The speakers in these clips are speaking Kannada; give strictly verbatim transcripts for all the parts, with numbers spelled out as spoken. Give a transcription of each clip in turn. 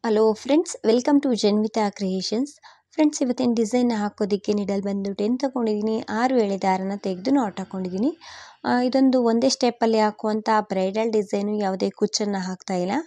Hello friends, welcome to Janvita creations. Friends, ಇವತ್ತಿನ ಡಿಸೈನ್ ಹಾಕೋದಕ್ಕೆ ನಿಡಲ್ ಬಂದು ಟೆನ್ ತೊಗೊಂಡಿದ್ದೀನಿ. ಆರು ಎಳೆ ದಾರನ ತೆಗೆದು ನಾಟ್ ಹಾಕ್ಕೊಂಡಿದ್ದೀನಿ. ಇದೊಂದು ಒಂದೇ ಸ್ಟೆಪ್ಪಲ್ಲಿ ಹಾಕುವಂಥ ಬ್ರೈಡಲ್ ಡಿಸೈನು, ಯಾವುದೇ ಕುಚ್ಚನ್ನು ಹಾಕ್ತಾ ಇಲ್ಲ.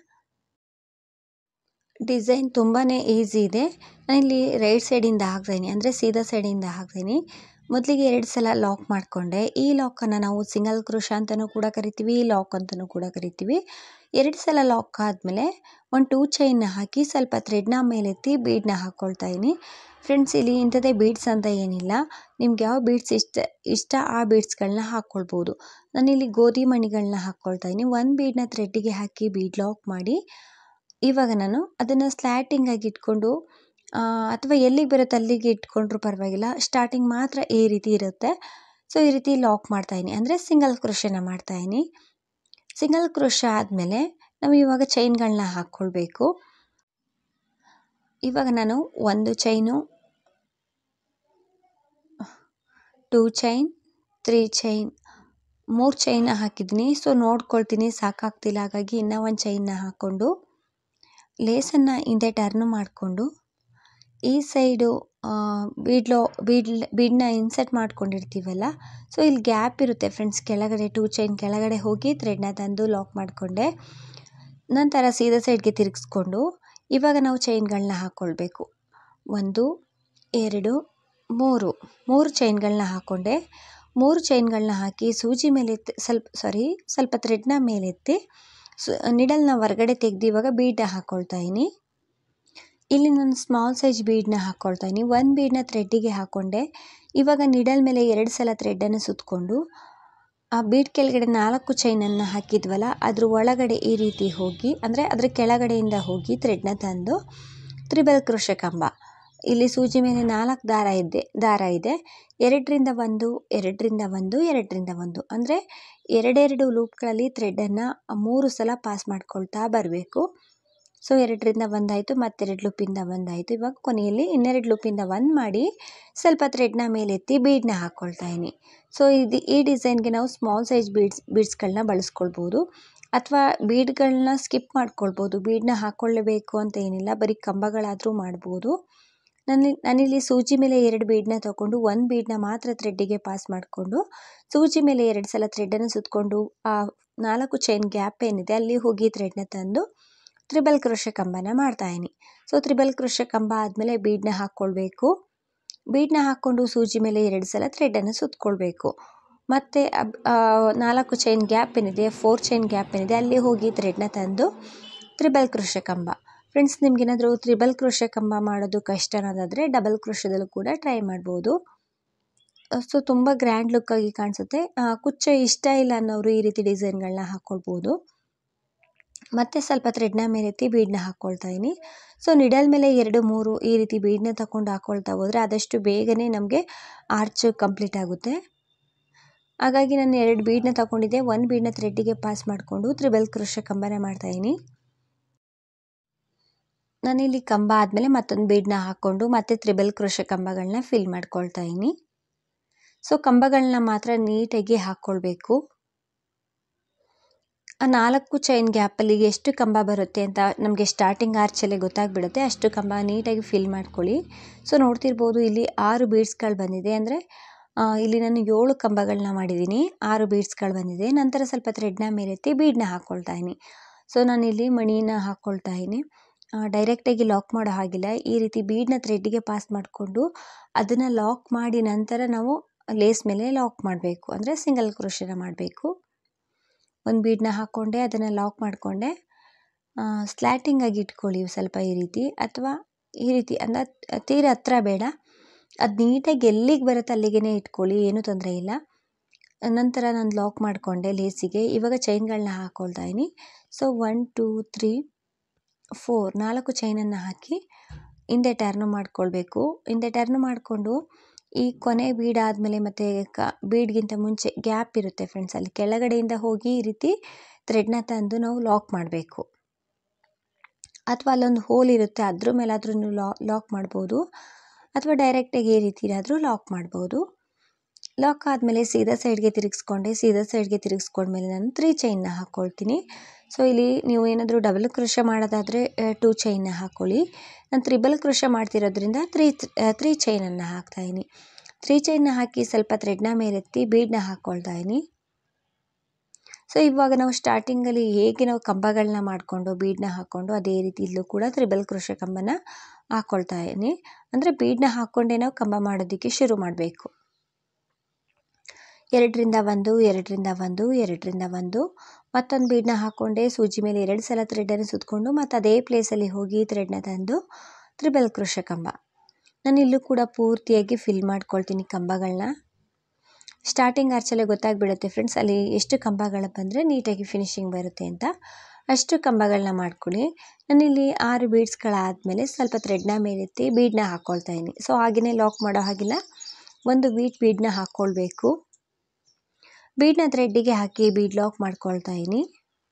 ಡಿಸೈನ್ ತುಂಬಾ ಈಸಿ ಇದೆ. ನಾನಿಲ್ಲಿ ರೈಟ್ ಸೈಡಿಂದ ಹಾಕ್ತೀನಿ, ಅಂದರೆ ಸೀದಾ ಸೈಡಿಂದ ಹಾಕ್ತೀನಿ. ಮೊದಲಿಗೆ ಎರಡು ಸಲ ಲಾಕ್ ಮಾಡಿಕೊಂಡೆ. ಈ ಲಾಕನ್ನು ನಾವು ಸಿಂಗಲ್ ಕ್ರೋಶ ಅಂತಲೂ ಕೂಡ ಕರಿತೀವಿ, ಲಾಕ್ ಅಂತಲೂ ಕೂಡ ಕರಿತೀವಿ. ಎರಡು ಸಲ ಲಾಕ್ ಆದಮೇಲೆ ಒಂದು ಟೂ ಚೈನ್ನ ಹಾಕಿ ಸ್ವಲ್ಪ ಥ್ರೆಡ್ನ ಮೇಲೆತ್ತಿ ಬೀಡನ್ನ ಹಾಕ್ಕೊಳ್ತಾ ಇದ್ದೀನಿ. ಫ್ರೆಂಡ್ಸ್, ಇಲ್ಲಿ ಇಂಥದ್ದೇ ಬೀಡ್ಸ್ ಅಂತ ಏನಿಲ್ಲ, ನಿಮ್ಗೆ ಯಾವ ಬೀಡ್ಸ್ ಇಷ್ಟ ಇಷ್ಟ ಆ ಬೀಡ್ಸ್ಗಳನ್ನ ಹಾಕ್ಕೊಳ್ಬೋದು. ನಾನಿಲ್ಲಿ ಗೋಧಿ ಮಣಿಗಳನ್ನ ಹಾಕ್ಕೊಳ್ತಾ ಇದ್ದೀನಿ. ಒಂದು ಬೀಡನ್ನ ಥ್ರೆಡ್ಡಿಗೆ ಹಾಕಿ ಬೀಡ್ ಲಾಕ್ ಮಾಡಿ, ಇವಾಗ ನಾನು ಅದನ್ನು ಸ್ಲ್ಯಾಟಿಂಗಾಗಿ ಇಟ್ಕೊಂಡು ಅಥವಾ ಎಲ್ಲಿಗೆ ಬರುತ್ತೆ ಅಲ್ಲಿಗೆ ಇಟ್ಕೊಂಡ್ರೂ ಪರವಾಗಿಲ್ಲ, ಸ್ಟಾರ್ಟಿಂಗ್ ಮಾತ್ರ ಈ ರೀತಿ ಇರುತ್ತೆ. ಸೊ ಈ ರೀತಿ ಲಾಕ್ ಮಾಡ್ತಾಯಿದ್ದೀನಿ, ಅಂದರೆ ಸಿಂಗಲ್ ಕ್ರೋಶನ ಮಾಡ್ತಾಯಿದ್ದೀನಿ. ಸಿಂಗಲ್ ಕ್ರೋಶ ಆದಮೇಲೆ ನಾವು ಇವಾಗ ಚೈನ್ಗಳನ್ನ ಹಾಕ್ಕೊಳ್ಬೇಕು. ಇವಾಗ ನಾನು ಒಂದು chain, two chain, three chain, ಮೂರು ಚೈನ ಹಾಕಿದ್ದೀನಿ. ಸೊ ನೋಡ್ಕೊಳ್ತೀನಿ ಸಾಕಾಗ್ತಿಲ್ಲ, ಹಾಗಾಗಿ ಇನ್ನೂ ಒಂದು ಚೈನ್ನ ಹಾಕ್ಕೊಂಡು ಲೇಸನ್ನು ಹಿಂದೆ ಟರ್ನ್ ಮಾಡಿಕೊಂಡು ಈ ಸೈಡು ಬೀಡ್ಲೋ ಬೀಡ್ ಬೀಡನ್ನ ಇನ್ಸರ್ಟ್ ಮಾಡ್ಕೊಂಡಿರ್ತೀವಲ್ಲ, ಸೊ ಇಲ್ಲಿ ಗ್ಯಾಪ್ ಇರುತ್ತೆ ಫ್ರೆಂಡ್ಸ್, ಕೆಳಗಡೆ ಟೂ ಚೈನ್ ಕೆಳಗಡೆ ಹೋಗಿ ಥ್ರೆಡ್ನ ತಂದು ಲಾಕ್ ಮಾಡಿಕೊಂಡೆ. ನಂತರ ಸೀದಾ ಸೈಡ್ಗೆ ತಿರುಗಿಸ್ಕೊಂಡು ಇವಾಗ ನಾವು ಚೈನ್ಗಳನ್ನ ಹಾಕ್ಕೊಳ್ಬೇಕು. ಒಂದು, ಎರಡು, ಮೂರು ಮೂರು ಚೈನ್ಗಳನ್ನ ಹಾಕ್ಕೊಂಡೆ. ಮೂರು ಚೈನ್ಗಳನ್ನ ಹಾಕಿ ಸೂಜಿ ಮೇಲೆ ಸ್ವಲ್ಪ ಸಾರಿ ಸ್ವಲ್ಪ ಥ್ರೆಡ್ನ ಮೇಲೆತ್ತಿ ಸು ನಿಡಲ್ನ ಹೊರಗಡೆ ತೆಗೆದು ಇವಾಗ ಬೀಡನ್ನ ಹಾಕ್ಕೊಳ್ತಾ ಇದ್ದೀನಿ. ಇಲ್ಲಿ ನಾನು ಸ್ಮಾಲ್ ಸೈಜ್ ಬೀಡನ್ನ ಹಾಕ್ಕೊಳ್ತಾ ಇದ್ದೀನಿ. ಒಂದು ಬೀಡನ್ನ ಥ್ರೆಡ್ಡಿಗೆ ಹಾಕ್ಕೊಂಡೆ. ಇವಾಗ ನಿಡಲ್ ಮೇಲೆ ಎರಡು ಸಲ ಥ್ರೆಡ್ಡನ್ನು ಸುತ್ತಕೊಂಡು ಆ ಬೀಡ್ ಕೆಳಗಡೆ ನಾಲ್ಕು ಚೈನನ್ನು ಹಾಕಿದ್ವಲ್ಲ, ಅದ್ರ ಒಳಗಡೆ ಈ ರೀತಿ ಹೋಗಿ, ಅಂದರೆ ಅದರ ಕೆಳಗಡೆಯಿಂದ ಹೋಗಿ ಥ್ರೆಡ್ನ ತಂದು ತ್ರಿಬಲ್ ಕ್ರೋಶ ಕಂಬ, ಇಲ್ಲಿ ಸೂಜಿ ಮೇಲೆ ನಾಲ್ಕು ದಾರ ಇದೆ ದಾರ ಇದೆ ಎರಡರಿಂದ ಒಂದು, ಎರಡರಿಂದ ಒಂದು, ಎರಡರಿಂದ ಒಂದು, ಅಂದರೆ ಎರಡೆರಡು ಲೂಪ್ಗಳಲ್ಲಿ ಥ್ರೆಡ್ಡನ್ನು ಮೂರು ಸಲ ಪಾಸ್ ಮಾಡ್ಕೊಳ್ತಾ ಬರಬೇಕು. ಸೊ ಎರಡರಿಂದ ಒಂದಾಯಿತು, ಮತ್ತೆರಡು ಲೂಪಿಂದ ಒಂದಾಯಿತು. ಇವಾಗ ಕೊನೆಯಲ್ಲಿ ಇನ್ನೆರಡು ಲೂಪಿಂದ ಒಂದು ಮಾಡಿ ಸ್ವಲ್ಪ ಥ್ರೆಡ್ನ ಮೇಲೆತ್ತಿ ಬೀಡನ್ನ ಹಾಕ್ಕೊಳ್ತಾ ಇದ್ದೀನಿ. ಸೊ ಇದು ಈ ಡಿಸೈನ್ಗೆ ನಾವು ಸ್ಮಾಲ್ ಸೈಜ್ ಬೀಡ್ಸ್ ಬೀಡ್ಸ್ಗಳನ್ನ ಬಳಸ್ಕೊಳ್ಬೋದು, ಅಥವಾ ಬೀಡ್ಗಳನ್ನ ಸ್ಕಿಪ್ ಮಾಡ್ಕೊಳ್ಬೋದು. ಬೀಡನ್ನ ಹಾಕ್ಕೊಳ್ಳಬೇಕು ಅಂತ ಏನಿಲ್ಲ, ಬರೀ ಕಂಬಗಳಾದರೂ ಮಾಡ್ಬೋದು. ನಾನು ನಾನಿಲ್ಲಿ ಸೂಜಿ ಮೇಲೆ ಎರಡು ಬೀಡನ್ನ ತೊಗೊಂಡು ಒಂದು ಬೀಡನ್ನ ಮಾತ್ರ ಥ್ರೆಡ್ಡಿಗೆ ಪಾಸ್ ಮಾಡಿಕೊಂಡು ಸೂಜಿ ಮೇಲೆ ಎರಡು ಸಲ ಥ್ರೆಡ್ಡನ್ನು ಸುತ್ತಕೊಂಡು ಆ ನಾಲ್ಕು ಚೈನ್ ಗ್ಯಾಪ್ ಏನಿದೆ ಅಲ್ಲಿ ಹೋಗಿ ಥ್ರೆಡ್ನ ತಂದು ತ್ರಿಬಲ್ ಕ್ರೋಶ ಕಂಬನ ಮಾಡ್ತಾಯಿದ್ದೀನಿ. ಸೊ ತ್ರಿಬಲ್ ಕ್ರೋಶ ಕಂಬ ಆದಮೇಲೆ ಬೀಡನ್ನ ಹಾಕ್ಕೊಳ್ಬೇಕು. ಬೀಡನ್ನ ಹಾಕ್ಕೊಂಡು ಸೂಜಿ ಮೇಲೆ ಎರಡು ಸಲ ಥ್ರೆಡ್ಡನ್ನು ಸುತ್ತಕೊಳ್ಬೇಕು. ಮತ್ತು ನಾಲ್ಕು ಚೈನ್ ಗ್ಯಾಪ್ ಏನಿದೆ, ಫೋರ್ ಚೈನ್ ಗ್ಯಾಪ್ ಏನಿದೆ ಅಲ್ಲಿ ಹೋಗಿ ಥ್ರೆಡ್ನ ತಂದು ತ್ರಿಬಲ್ ಕ್ರೋಶ ಕಂಬ. ಫ್ರೆಂಡ್ಸ್, ನಿಮ್ಗೇನಾದರೂ ತ್ರಿಬಲ್ ಕ್ರೋಶ ಕಂಬ ಮಾಡೋದು ಕಷ್ಟ ಅನ್ನೋದಾದರೆ ಡಬಲ್ ಕ್ರೋಶದಲ್ಲೂ ಕೂಡ ಟ್ರೈ ಮಾಡ್ಬೋದು. ಸೊ ತುಂಬ ಗ್ರ್ಯಾಂಡ್ ಲುಕ್ಕಾಗಿ ಕಾಣಿಸುತ್ತೆ. ಕುಚ್ಚ ಇಷ್ಟ ಇಲ್ಲ ಅನ್ನೋರು ಈ ರೀತಿ ಡಿಸೈನ್ಗಳನ್ನ ಹಾಕ್ಕೊಳ್ಬೋದು. ಮತ್ತು ಸ್ವಲ್ಪ ಥ್ರೆಡ್ನ ಮೇಲೆತ್ತಿ ಬೀಡನ್ನ ಹಾಕ್ಕೊಳ್ತಾ ಇದ್ದೀನಿ. ಸೊ ನಿಡಲ್ ಮೇಲೆ ಎರಡು ಮೂರು ಈ ರೀತಿ ಬೀಡನ್ನ ತಗೊಂಡು ಹಾಕ್ಕೊಳ್ತಾ ಹೋದರೆ ಆದಷ್ಟು ಬೇಗನೆ ನಮಗೆ ಆರ್ಚ್ ಕಂಪ್ಲೀಟ್ ಆಗುತ್ತೆ. ಹಾಗಾಗಿ ನಾನು ಎರಡು ಬೀಡನ್ನ ತಗೊಂಡಿದ್ದೆ, ಒಂದು ಬೀಡನ್ನ ಥ್ರೆಡ್ಡಿಗೆ ಪಾಸ್ ಮಾಡಿಕೊಂಡು ತ್ರಿಬಲ್ ಕ್ರೋಶ ಕಂಬನ ಮಾಡ್ತಾಯಿದ್ದೀನಿ. ನಾನಿಲ್ಲಿ ಕಂಬ ಆದಮೇಲೆ ಮತ್ತೊಂದು ಬೀಡನ್ನ ಹಾಕ್ಕೊಂಡು ಮತ್ತೆ ತ್ರಿಬಲ್ ಕ್ರೋಶ ಕಂಬಗಳನ್ನ ಫಿಲ್ ಮಾಡ್ಕೊಳ್ತಾ ಇದ್ದೀನಿ. ಸೊ ಕಂಬಗಳನ್ನ ಮಾತ್ರ ನೀಟಾಗಿ ಹಾಕ್ಕೊಳ್ಬೇಕು. ಆ ನಾಲ್ಕು ಚೈನ್ ಗ್ಯಾಪಲ್ಲಿ ಎಷ್ಟು ಕಂಬ ಬರುತ್ತೆ ಅಂತ ನಮಗೆ ಸ್ಟಾರ್ಟಿಂಗ್ ಆರ್ಚಲ್ಲೇ ಗೊತ್ತಾಗ್ಬಿಡುತ್ತೆ. ಅಷ್ಟು ಕಂಬ ನೀಟಾಗಿ ಫಿಲ್ ಮಾಡ್ಕೊಳ್ಳಿ. ಸೊ ನೋಡ್ತಿರ್ಬೋದು, ಇಲ್ಲಿ ಆರು ಬೀಡ್ಸ್ಗಳು ಬಂದಿದೆ, ಅಂದರೆ ಇಲ್ಲಿ ನಾನು ಏಳು ಕಂಬಗಳನ್ನ ಮಾಡಿದ್ದೀನಿ, ಆರು ಬೀಡ್ಸ್ಗಳು ಬಂದಿದೆ. ನಂತರ ಸ್ವಲ್ಪ ಥ್ರೆಡ್ನ ಮೇಲೆತ್ತಿ ಬೀಡನ್ನ ಹಾಕ್ಕೊಳ್ತಾ ಇದ್ದೀನಿ. ಸೊ ನಾನಿಲ್ಲಿ ಮಣಿನ ಹಾಕ್ಕೊಳ್ತಾ ಇದ್ದೀನಿ. ಡೈರೆಕ್ಟಾಗಿ ಲಾಕ್ ಮಾಡೋ ಹಾಗಿಲ್ಲ, ಈ ರೀತಿ ಬೀಡನ್ನ ಥ್ರೆಡ್ಡಿಗೆ ಪಾಸ್ ಮಾಡಿಕೊಂಡು ಅದನ್ನು ಲಾಕ್ ಮಾಡಿ ನಂತರ ನಾವು ಲೇಸ್ ಮೇಲೆ ಲಾಕ್ ಮಾಡಬೇಕು, ಅಂದರೆ ಸಿಂಗಲ್ ಕ್ರೋಶನ ಮಾಡಬೇಕು. ಒಂದು ಬೀಡನ್ನ ಹಾಕ್ಕೊಂಡೆ, ಅದನ್ನು ಲಾಕ್ ಮಾಡಿಕೊಂಡೆ. ಸ್ಲ್ಯಾಟಿಂಗ್ ಆಗಿ ಇಟ್ಕೊಳ್ಳಿ ಸ್ವಲ್ಪ ಈ ರೀತಿ, ಅಥವಾ ಈ ರೀತಿ, ಅಂದರೆ ತೀರ ಹತ್ರ ಬೇಡ, ಅದು ನೀಟಾಗಿ ಎಲ್ಲಿಗೆ ಬರುತ್ತೆ ಅಲ್ಲಿಗೆ ಇಟ್ಕೊಳ್ಳಿ, ಏನೂ ತೊಂದರೆ ಇಲ್ಲ. ನಂತರ ನಾನು ಲಾಕ್ ಮಾಡಿಕೊಂಡೆ ಲೇಸಿಗೆ. ಇವಾಗ ಚೈನ್ಗಳನ್ನ ಹಾಕ್ಕೊಳ್ತಾ ಇದ್ದೀನಿ. So one two three four ನಾಲ್ಕು ಚೈನನ್ನು ಹಾಕಿ ಹಿಂದೆ ಟರ್ನ್ ಮಾಡ್ಕೊಳ್ಬೇಕು. ಹಿಂದೆ ಟರ್ನ್ ಮಾಡಿಕೊಂಡು ಈ ಕೊನೆ ಬೀಡ್ ಆದಮೇಲೆ ಮತ್ತು ಕ ಬೀಡ್ಗಿಂತ ಮುಂಚೆ ಗ್ಯಾಪ್ ಇರುತ್ತೆ ಫ್ರೆಂಡ್ಸ್, ಅಲ್ಲಿ ಕೆಳಗಡೆಯಿಂದ ಹೋಗಿ ಈ ರೀತಿ ಥ್ರೆಡ್ನ ತಂದು ನಾವು ಲಾಕ್ ಮಾಡಬೇಕು. ಅಥವಾ ಅಲ್ಲೊಂದು ಹೋಲ್ ಇರುತ್ತೆ, ಅದ್ರ ಮೇಲಾದ್ರೂ ಲಾ ಲಾಕ್ ಮಾಡ್ಬೋದು, ಅಥವಾ ಡೈರೆಕ್ಟಾಗಿ ಈ ರೀತಿ ಆದರೂ ಲಾಕ್ ಮಾಡ್ಬೋದು. ಲಾಕ್ ಆದಮೇಲೆ ಸೀದಾ ಸೈಡ್ಗೆ ತಿರುಗಿಸ್ಕೊಂಡೆ. ಸೀದಾ ಸೈಡ್ಗೆ ತಿರುಗಿಸ್ಕೊಂಡ್ಮೇಲೆ ನಾನು ತ್ರೀ ಚೈನ್ನ ಹಾಕ್ಕೊಳ್ತೀನಿ. ಸೊ ಇಲ್ಲಿ ನೀವು ಏನಾದರೂ ಡಬಲ್ ಕ್ರೋಶೆ ಮಾಡೋದಾದರೆ ಟೂ ಚೈನ್ನ ಹಾಕ್ಕೊಳ್ಳಿ. ನಾನು ತ್ರಿಬಲ್ ಕ್ರೋಶೆ ಮಾಡ್ತಿರೋದ್ರಿಂದ ತ್ರೀ ತ್ರೀ ಚೈನನ್ನು ಹಾಕ್ತಾಯಿನಿ. ತ್ರೀ ಚೈನ್ನ ಹಾಕಿ ಸ್ವಲ್ಪ ಥ್ರೆಡ್ನ ಮೇಲೆತ್ತಿ ಬೀಡನ್ನ ಹಾಕ್ಕೊಳ್ತಾ ಇದ್ದೀನಿ. ಸೊ ಇವಾಗ ನಾವು ಸ್ಟಾರ್ಟಿಂಗಲ್ಲಿ ಹೇಗೆ ನಾವು ಕಂಬಗಳನ್ನ ಮಾಡಿಕೊಂಡು ಬೀಡನ್ನ ಹಾಕ್ಕೊಂಡು ಅದೇ ರೀತಿ ಇಲ್ಲೂ ಕೂಡ ತ್ರಿಬಲ್ ಕ್ರೋಶೆ ಕಂಬನ ಹಾಕ್ಕೊಳ್ತಾ ಇದ್ದೀನಿ. ಅಂದರೆ ಬೀಡನ್ನ ಹಾಕ್ಕೊಂಡೇ ನಾವು ಕಂಬ ಮಾಡೋದಕ್ಕೆ ಶುರು ಮಾಡಬೇಕು. ಎರಡರಿಂದ ಒಂದು, ಎರಡರಿಂದ ಒಂದು, ಎರಡರಿಂದ ಒಂದು, ಮತ್ತೊಂದು ಬೀಡನ್ನ ಹಾಕ್ಕೊಂಡೆ. ಸೂಜಿ ಮೇಲೆ ಎರಡು ಸಲ ಥ್ರೆಡನ್ನು ಸುತ್ತಕೊಂಡು ಮತ್ತು ಅದೇ ಪ್ಲೇಸಲ್ಲಿ ಹೋಗಿ ಥ್ರೆಡ್ನ ತಂದು ತ್ರಿಬಲ್ ಕ್ರೋಶೆ ಕಂಬ. ನಾನು ಇಲ್ಲೂ ಕೂಡ ಪೂರ್ತಿಯಾಗಿ ಫಿಲ್ ಮಾಡ್ಕೊಳ್ತೀನಿ ಕಂಬಗಳನ್ನ. ಸ್ಟಾರ್ಟಿಂಗ್ ಆರ್ಚಲ್ಲೇ ಗೊತ್ತಾಗ್ಬಿಡುತ್ತೆ ಫ್ರೆಂಡ್ಸ್, ಅಲ್ಲಿ ಎಷ್ಟು ಕಂಬಗಳು ಬಂದರೆ ನೀಟಾಗಿ ಫಿನಿಶಿಂಗ್ ಬರುತ್ತೆ ಅಂತ. ಅಷ್ಟು ಕಂಬಗಳನ್ನ ಮಾಡ್ಕೊಳ್ಳಿ. ನಾನಿಲ್ಲಿ ಆರು ಬೀಡ್ಸ್ಗಳಾದಮೇಲೆ ಸ್ವಲ್ಪ ಥ್ರೆಡ್ನ ಮೇಲೆತ್ತಿ ಬೀಡನ್ನ ಹಾಕ್ಕೊಳ್ತಾ ಇದ್ದೀನಿ. ಸೊ ಹಾಗೆಯೇ ಲಾಕ್ ಮಾಡೋ ಹಾಗಿಲ್ಲ, ಒಂದು ಬೀಟ್ ಬೀಡನ್ನ ಹಾಕ್ಕೊಳ್ಬೇಕು. ಬೀಡನ್ನ ಥ್ರೆಡ್ಡಿಗೆ ಹಾಕಿ ಬೀಡ್ ಲಾಕ್ ಮಾಡ್ಕೊಳ್ತಾ ಇದ್ದೀನಿ.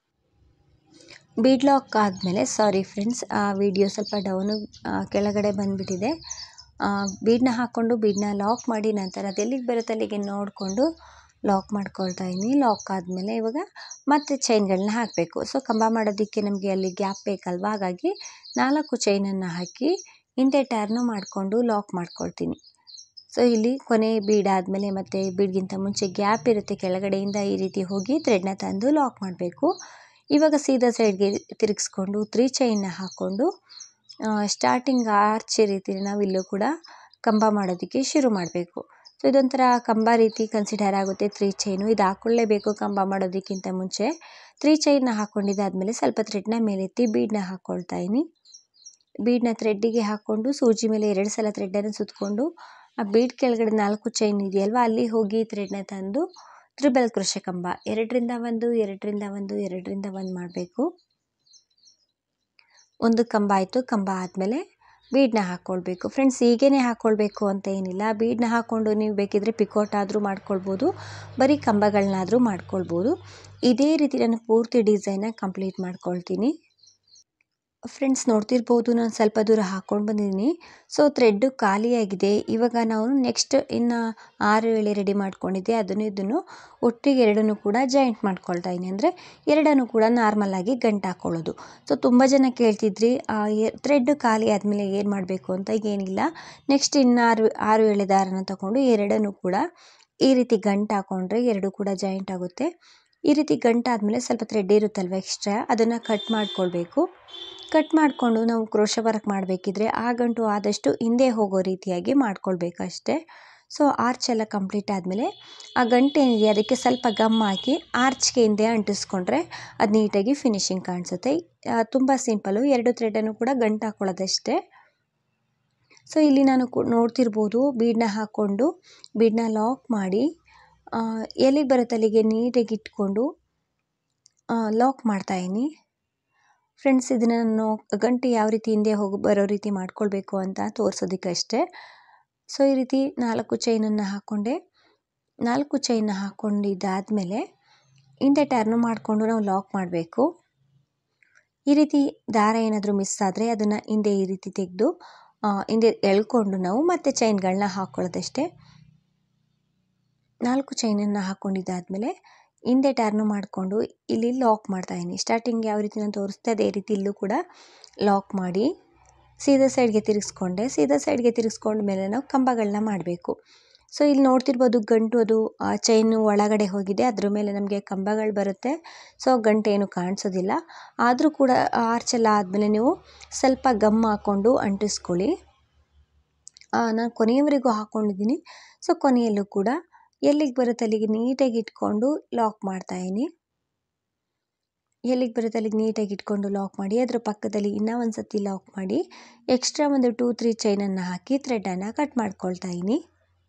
ಬೀಡ್ ಲಾಕ್ ಆದಮೇಲೆ ಸಾರಿ ಫ್ರೆಂಡ್ಸ್, ಆ ವಿಡಿಯೋ ಸ್ವಲ್ಪ ಡೌನು ಕೆಳಗಡೆ ಬಂದುಬಿಟ್ಟಿದೆ. ಬೀಡನ್ನ ಹಾಕ್ಕೊಂಡು ಬೀಡನ್ನ ಲಾಕ್ ಮಾಡಿ ನಂತರ ಅದು ಎಲ್ಲಿಗೆ ಬರುತ್ತೆ ಅಲ್ಲಿಗೆ ನೋಡಿಕೊಂಡು ಲಾಕ್ ಮಾಡ್ಕೊಳ್ತಾ ಇದ್ದೀನಿ. ಲಾಕ್ ಆದಮೇಲೆ ಇವಾಗ ಮತ್ತೆ ಚೈನ್ಗಳನ್ನ ಹಾಕಬೇಕು. ಸೊ ಕಂಬ ಮಾಡೋದಕ್ಕೆ ನಮಗೆ ಅಲ್ಲಿ ಗ್ಯಾಪ್ ಬೇಕಲ್ವ, ಹಾಗಾಗಿ ನಾಲ್ಕು ಚೈನನ್ನು ಹಾಕಿ ಹಿಂದೆ ಟರ್ನು ಮಾಡಿಕೊಂಡು ಲಾಕ್ ಮಾಡ್ಕೊಳ್ತೀನಿ. ಸೊ ಇಲ್ಲಿ ಕೊನೆ ಬೀಡ್ ಆದಮೇಲೆ ಮತ್ತು ಬೀಡ್ಗಿಂತ ಮುಂಚೆ ಗ್ಯಾಪ್ ಇರುತ್ತೆ, ಕೆಳಗಡೆಯಿಂದ ಈ ರೀತಿ ಹೋಗಿ ಥ್ರೆಡ್ನ ತಂದು ಲಾಕ್ ಮಾಡಬೇಕು. ಇವಾಗ ಸೀದಾ ಸೈಡ್ಗೆ ತಿರುಗಿಸ್ಕೊಂಡು ತ್ರೀ ಚೈನ್ನ ಹಾಕ್ಕೊಂಡು ಸ್ಟಾರ್ಟಿಂಗ್ ಆರ್ಚ್ ರೀತಿ ನಾವು ಇಲ್ಲೂ ಕೂಡ ಕಂಬ ಮಾಡೋದಕ್ಕೆ ಶುರು ಮಾಡಬೇಕು. ಸೊ ಇದೊಂಥರ ಕಂಬ ರೀತಿ ಕನ್ಸಿಡರ್ ಆಗುತ್ತೆ ತ್ರೀ ಚೈನು. ಇದು ಹಾಕ್ಕೊಳ್ಳೇಬೇಕು ಕಂಬ ಮಾಡೋದಕ್ಕಿಂತ ಮುಂಚೆ. ತ್ರೀ ಚೈನ್ನ ಹಾಕ್ಕೊಂಡಿದ್ದಾದಮೇಲೆ ಸ್ವಲ್ಪ ಥ್ರೆಡ್ನ ಮೇಲೆತ್ತಿ ಬೀಡನ್ನ ಹಾಕ್ಕೊಳ್ತಾ ಇದ್ದೀನಿ. ಬೀಡನ್ನ ಥ್ರೆಡ್ಡಿಗೆ ಹಾಕ್ಕೊಂಡು ಸೂಜಿ ಮೇಲೆ ಎರಡು ಸಲ ಥ್ರೆಡ್ಡನ್ನು ಸುತ್ತಕೊಂಡು ಆ ಬೀಡ್ ಕೆಳಗಡೆ ನಾಲ್ಕು ಚೈನ್ ಇದೆಯಲ್ವ ಅಲ್ಲಿ ಹೋಗಿ ಥ್ರೆಡ್ನ ತಂದು ತ್ರಿಬಲ್ ಕ್ರೋಶೆ ಕಂಬ. ಎರಡರಿಂದ ಒಂದು, ಎರಡರಿಂದ ಒಂದು, ಎರಡರಿಂದ ಒಂದು ಮಾಡಬೇಕು. ಒಂದು ಕಂಬ ಆಯಿತು. ಕಂಬ ಆದಮೇಲೆ ಬೀಡನ್ನ ಹಾಕ್ಕೊಳ್ಬೇಕು. ಫ್ರೆಂಡ್ಸ್ ಹೀಗೇ ಹಾಕ್ಕೊಳ್ಬೇಕು ಅಂತ ಏನಿಲ್ಲ, ಬೀಡನ್ನ ಹಾಕ್ಕೊಂಡು ನೀವು ಬೇಕಿದ್ದರೆ ಪಿಕೋಟ್ ಆದರೂ ಮಾಡ್ಕೊಳ್ಬೋದು, ಬರೀ ಕಂಬಗಳನ್ನಾದರೂ ಮಾಡ್ಕೊಳ್ಬೋದು. ಇದೇ ರೀತಿ ನಾನು ಪೂರ್ತಿ ಡಿಸೈನ ಕಂಪ್ಲೀಟ್ ಮಾಡ್ಕೊಳ್ತೀನಿ. ಫ್ರೆಂಡ್ಸ್ ನೋಡ್ತಿರ್ಬೋದು, ನಾನು ಸ್ವಲ್ಪ ದೂರ ಹಾಕ್ಕೊಂಡು ಬಂದಿದ್ದೀನಿ. ಸೊ ಥ್ರೆಡ್ಡು ಖಾಲಿಯಾಗಿದೆ. ಇವಾಗ ನಾವು ನೆಕ್ಸ್ಟ್ ಇನ್ನು ಆರು ಎಳೆ ರೆಡಿ ಮಾಡ್ಕೊಂಡಿದ್ದೆ, ಅದನ್ನು ಇದನ್ನು ಒಟ್ಟಿಗೆ ಎರಡನ್ನೂ ಕೂಡ ಜಾಯಿಂಟ್ ಮಾಡ್ಕೊಳ್ತಾ ಇದ್ದೀನಿ. ಅಂದರೆ ಎರಡನ್ನೂ ಕೂಡ ನಾರ್ಮಲಾಗಿ ಗಂಟು ಹಾಕ್ಕೊಳ್ಳೋದು. ಸೊ ತುಂಬ ಜನ ಕೇಳ್ತಿದ್ರಿ ಥ್ರೆಡ್ ಖಾಲಿ ಆದಮೇಲೆ ಏನು ಮಾಡಬೇಕು ಅಂತ. ಏನಿಲ್ಲ, ನೆಕ್ಸ್ಟ್ ಇನ್ನು ಆರು ಆರು ಎಳೆ ದಾರನ ತಗೊಂಡು ಎರಡನ್ನೂ ಕೂಡ ಈ ರೀತಿ ಗಂಟು ಹಾಕ್ಕೊಂಡ್ರೆ ಎರಡು ಕೂಡ ಜಾಯಿಂಟ್ ಆಗುತ್ತೆ. ಈ ರೀತಿ ಗಂಟು ಆದಮೇಲೆ ಸ್ವಲ್ಪ ಥ್ರೆಡ್ ಇರುತ್ತಲ್ವ ಎಕ್ಸ್ಟ್ರಾ, ಅದನ್ನು ಕಟ್ ಮಾಡ್ಕೊಳ್ಬೇಕು. ಕಟ್ ಮಾಡಿಕೊಂಡು ನಾವು ಕ್ರೋಶೆ ವರ್ಕ್ ಮಾಡಬೇಕಿದ್ರೆ ಆ ಗಂಟು ಆದಷ್ಟು ಹಿಂದೆ ಹೋಗೋ ರೀತಿಯಾಗಿ ಮಾಡ್ಕೊಳ್ಬೇಕು ಅಷ್ಟೇ. ಸೊ ಆರ್ಚ್ ಎಲ್ಲ ಕಂಪ್ಲೀಟ್ ಆದಮೇಲೆ ಆ ಗಂಟು ಏನಿದೆ ಅದಕ್ಕೆ ಸ್ವಲ್ಪ ಗಮ್ ಹಾಕಿ ಆರ್ಚ್ಗೆ ಹಿಂದೆ ಅಂಟಿಸ್ಕೊಂಡ್ರೆ ಅದು ನೀಟಾಗಿ ಫಿನಿಶಿಂಗ್ ಕಾಣಿಸುತ್ತೆ. ತುಂಬ ಸಿಂಪಲ್ಲು, ಎರಡು ಥ್ರೆಡನ್ನು ಕೂಡ ಗಂಟು ಹಾಕ್ಕೊಳ್ಳೋದಷ್ಟೇ. ಸೊ ಇಲ್ಲಿ ನಾನು ನೋಡ್ತಿರ್ಬೋದು, ಬೀಡನ್ನ ಹಾಕ್ಕೊಂಡು ಬೀಡನ್ನ ಲಾಕ್ ಮಾಡಿ ಎಲ್ಲಿಗೆ ಬರುತ್ತೆ ಅಲ್ಲಿಗೆ ನೀಟಾಗಿ ಇಟ್ಕೊಂಡು ಲಾಕ್ ಮಾಡ್ತಾಯಿದ್ದೀನಿ. ಫ್ರೆಂಡ್ಸ್ ಇದನ್ನು ನಾನು ಗಂಟು ಯಾವ ರೀತಿ ಹಿಂದೆ ಹೋಗಿ ಬರೋ ರೀತಿ ಮಾಡ್ಕೊಳ್ಬೇಕು ಅಂತ ತೋರಿಸೋದಕ್ಕಷ್ಟೇ. ಸೊ ಈ ರೀತಿ ನಾಲ್ಕು ಚೈನನ್ನು ಹಾಕ್ಕೊಂಡೆ. ನಾಲ್ಕು ಚೈನ್ನ ಹಾಕ್ಕೊಂಡಿದ್ದಾದಮೇಲೆ ಹಿಂದೆ ಟರ್ನು ಮಾಡಿಕೊಂಡು ನಾವು ಲಾಕ್ ಮಾಡಬೇಕು. ಈ ರೀತಿ ದಾರ ಏನಾದರೂ ಮಿಸ್ ಆದರೆ ಅದನ್ನು ಹಿಂದೆ ಈ ರೀತಿ ತೆಗೆದು ಹಿಂದೆ ಎಳ್ಕೊಂಡು ನಾವು ಮತ್ತೆ ಚೈನ್ಗಳನ್ನ ಹಾಕ್ಕೊಳ್ಳೋದಷ್ಟೇ. ನಾಲ್ಕು ಚೈನನ್ನು ಹಾಕ್ಕೊಂಡಿದ್ದಾದಮೇಲೆ ಹಿಂದೆ ಟರ್ನು ಮಾಡಿಕೊಂಡು ಇಲ್ಲಿ ಲಾಕ್ ಮಾಡ್ತಾಯಿದ್ದೀನಿ. ಸ್ಟಾರ್ಟಿಂಗ್ ಯಾವ ರೀತಿ ನಾನು ತೋರಿಸ್ತೆ ಅದೇ ರೀತಿ ಇಲ್ಲೂ ಕೂಡ ಲಾಕ್ ಮಾಡಿ ಸೀದಾ ಸೈಡ್ಗೆ ತಿರುಗಿಸ್ಕೊಂಡೆ. ಸೀದಾ ಸೈಡ್ಗೆ ತಿರುಗಿಸ್ಕೊಂಡ ಮೇಲೆ ನಾವು ಕಂಬಗಳನ್ನ ಮಾಡಬೇಕು. ಸೊ ಇಲ್ಲಿ ನೋಡ್ತಿರ್ಬೋದು, ಗಂಟು ಅದು ಆ ಚೈನು ಒಳಗಡೆ ಹೋಗಿದೆ, ಅದ್ರ ಮೇಲೆ ನಮಗೆ ಕಂಬಗಳು ಬರುತ್ತೆ. ಸೊ ಗಂಟು ಏನು ಕಾಣಿಸೋದಿಲ್ಲ. ಆದರೂ ಕೂಡ ಆರ್ಚೆಲ್ಲ ಆದಮೇಲೆ ನೀವು ಸ್ವಲ್ಪ ಗಮ್ ಹಾಕ್ಕೊಂಡು ಅಂಟಿಸ್ಕೊಳ್ಳಿ. ನಾನು ಕೊನೆಯವರೆಗೂ ಹಾಕ್ಕೊಂಡಿದ್ದೀನಿ. ಸೊ ಕೊನೆಯಲ್ಲೂ ಕೂಡ ಎಲ್ಲಿಗೆ ಬರುತ್ತೆ ಅಲ್ಲಿಗೆ ನೀಟಾಗಿ ಇಟ್ಕೊಂಡು ಲಾಕ್ ಮಾಡ್ತಾಯಿದ್ದೀನಿ. ಎಲ್ಲಿಗೆ ಬರುತ್ತೆ ಅಲ್ಲಿಗೆ ನೀಟಾಗಿ ಇಟ್ಕೊಂಡು ಲಾಕ್ ಮಾಡಿ ಅದರ ಪಕ್ಕದಲ್ಲಿ ಇನ್ನೂ ಒಂದು ಸತಿ ಲಾಕ್ ಮಾಡಿ ಎಕ್ಸ್ಟ್ರಾ ಒಂದು ಟೂ ತ್ರೀ ಚೈನನ್ನು ಹಾಕಿ ಥ್ರೆಡನ್ನು ಕಟ್ ಮಾಡ್ಕೊಳ್ತಾ ಇದ್ದೀನಿ.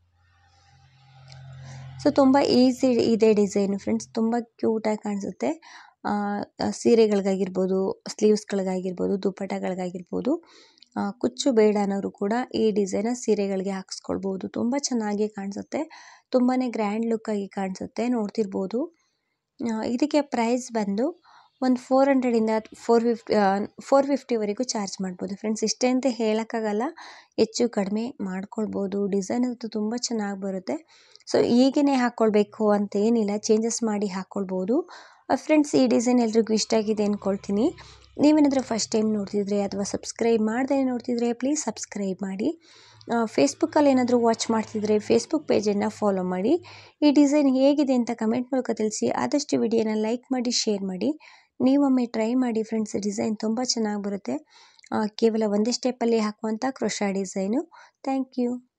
ಸೊ ತುಂಬ ಈಸಿ ಇದೆ ಡಿಸೈನು ಫ್ರೆಂಡ್ಸ್, ತುಂಬ ಕ್ಯೂಟಾಗಿ ಕಾಣಿಸುತ್ತೆ. ಸೀರೆಗಳಿಗಾಗಿರ್ಬೋದು, ಸ್ಲೀವ್ಸ್ಗಳಿಗಾಗಿರ್ಬೋದು, ದುಪ್ಪಟ್ಟಗಳಿಗಾಗಿರ್ಬೋದು. ಕುಚ್ಚು ಬೇಡ ಅನ್ನೋರು ಕೂಡ ಈ ಡಿಸೈನ ಸೀರೆಗಳಿಗೆ ಹಾಕಿಸ್ಕೊಳ್ಬೋದು. ತುಂಬ ಚೆನ್ನಾಗಿ ಕಾಣಿಸುತ್ತೆ, ತುಂಬಾ ಗ್ರ್ಯಾಂಡ್ ಲುಕ್ಕಾಗಿ ಕಾಣಿಸುತ್ತೆ. ನೋಡ್ತಿರ್ಬೋದು, ಇದಕ್ಕೆ ಪ್ರೈಸ್ ಬಂದು ಒಂದು ಫೋರ್ ಹಂಡ್ರೆಡಿಂದ ಫೋರ್ ಫಿಫ್ಟಿ ಫೋರ್ ಫಿಫ್ಟಿವರೆಗೂ ಚಾರ್ಜ್ ಮಾಡ್ಬೋದು ಫ್ರೆಂಡ್ಸ್. ಇಷ್ಟೇ ಅಂತ ಹೇಳೋಕ್ಕಾಗಲ್ಲ, ಹೆಚ್ಚು ಕಡಿಮೆ ಮಾಡ್ಕೊಳ್ಬೋದು. ಡಿಸೈನ್ ಅಂತೂ ತುಂಬ ಚೆನ್ನಾಗಿ ಬರುತ್ತೆ. ಸೊ ಹೀಗೇ ಹಾಕ್ಕೊಳ್ಬೇಕು ಅಂತ ಏನಿಲ್ಲ, ಚೇಂಜಸ್ ಮಾಡಿ ಹಾಕ್ಕೊಳ್ಬೋದು ಫ್ರೆಂಡ್ಸ್. ಈ ಡಿಸೈನ್ ಎಲ್ರಿಗೂ ಇಷ್ಟ ಆಗಿದೆ ಅಂದ್ಕೊಳ್ತೀನಿ. ನೀವೇನಾದರೂ ಫಸ್ಟ್ ಟೈಮ್ ನೋಡ್ತಿದ್ರೆ ಅಥವಾ ಸಬ್ಸ್ಕ್ರೈಬ್ ಮಾಡದೇ ನೋಡ್ತಿದ್ರೆ ಪ್ಲೀಸ್ ಸಬ್ಸ್ಕ್ರೈಬ್ ಮಾಡಿ. ಫೇಸ್ಬುಕ್ಕಲ್ಲಿ ಏನಾದರೂ ವಾಚ್ ಮಾಡ್ತಿದ್ರೆ ಫೇಸ್ಬುಕ್ ಪೇಜನ್ನು ಫಾಲೋ ಮಾಡಿ. ಈ ಡಿಸೈನ್ ಹೇಗಿದೆ ಅಂತ ಕಮೆಂಟ್ ಮೂಲಕ ತಿಳಿಸಿ. ಆದಷ್ಟು ವಿಡಿಯೋನ ಲೈಕ್ ಮಾಡಿ, ಶೇರ್ ಮಾಡಿ. ನೀವೊಮ್ಮೆ ಟ್ರೈ ಮಾಡಿ ಫ್ರೆಂಡ್ಸ್, ಡಿಸೈನ್ ತುಂಬ ಚೆನ್ನಾಗಿ ಬರುತ್ತೆ. ಕೇವಲ ಒಂದೇ ಸ್ಟೆಪ್ಪಲ್ಲಿ ಹಾಕುವಂಥ ಕ್ರೋಶಾ ಡಿಸೈನು. Thank you.